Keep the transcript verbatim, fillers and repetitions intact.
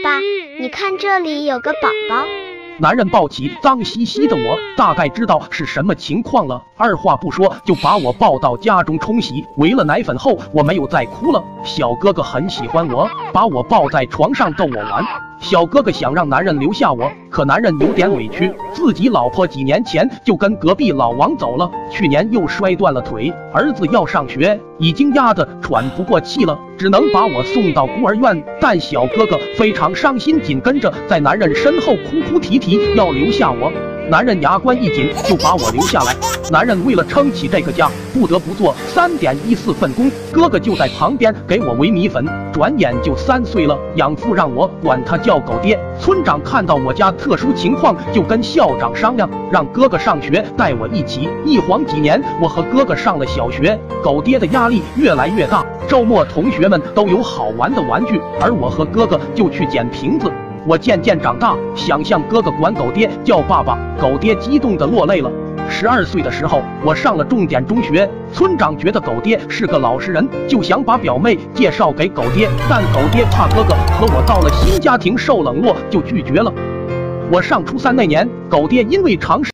爸，你看这里有个宝宝。 男人抱起脏兮兮的我，大概知道是什么情况了，二话不说就把我抱到家中冲洗。喂了奶粉后，我没有再哭了。小哥哥很喜欢我，把我抱在床上逗我玩。小哥哥想让男人留下我，可男人有点委屈，自己老婆几年前就跟隔壁老王走了，去年又摔断了腿，儿子要上学，已经压得喘不过气了，只能把我送到孤儿院。但小哥哥非常伤心，紧跟着在男人身后哭哭啼啼要留下我。男人牙关一紧，就把我留下来。男人为了撑起这个家，不得不做三点一四份工，哥哥就在旁边给我煨米粉。转眼就三岁了，养父让我管他叫狗爹。村长看到我家特殊情况，就跟校长商量，让哥哥上学带我一起。一晃几年，我和哥哥上了小学，狗爹的压力越来越大。周末同学们都有好玩的玩具，而我和哥哥就去捡瓶子。我渐渐长大，想向哥哥管狗爹叫爸爸，狗爹激动地落泪了。十二岁的时候，我上了重点中学，村长觉得狗爹是个老实人，就想把表妹介绍给狗爹，但狗爹怕哥哥和我到了新家庭受冷落，就拒绝了。我上初三那年，狗爹因为尝试